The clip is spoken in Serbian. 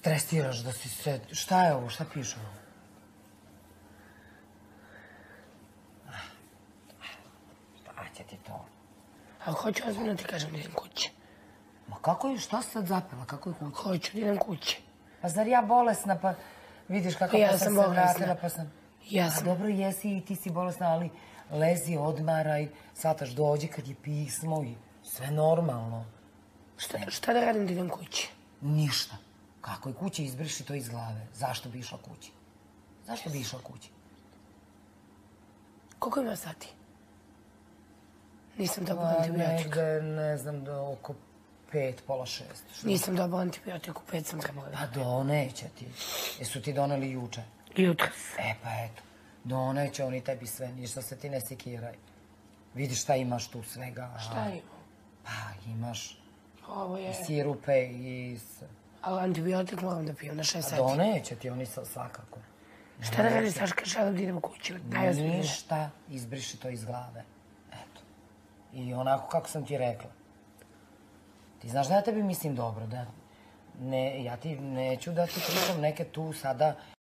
stresiraš, da si se... Šta je ovo? Šta piše ovo? Šta će ti to? A hoću ozbiljno ti kažem da idem kući. Ma kako je, šta si sad zapela? Kako je kući? Hoću da idem kući. Pa zar ja bolesna, pa vidiš kako Ja pa sam sam se bolesna. vratila, pa sam... Ja A sam. dobro, jesi i ti si bolesna, ali lezi, odmaraj, shvataš, dođi kad je pismo i sve normalno. Šta da radim da idem kući? Ništa. Kako je kući, izbriši to iz glave. Zašto bi išla kući? Zašto bi išla kući? Koliko ima sati? Nisam dobila antibiotik. Negde, ne znam, do oko 5, pola 6. Nisam dobila antibiotik, u 5 sam trebala da. Pa doneće ti. Jesu ti doneli juče? Jutros. E pa eto, doneće oni tebi sve, ništa se ti ne sekiraj. Vidiš šta imaš tu svega. Šta imam? Pa imaš Ovo je... sirupe i... Ali antibiotik moram da pijem na 6 sati. Doneće ti oni svakako. Šta da radim, Saška, želim da idem kući? Daj ozbiljno. Ništa, izbriši to iz glave. Eto. I onako kako sam ti rekla. Ti znaš da ja tebi mislim dobro, da... Ne, ja ti neću da ti pričam neke tu sada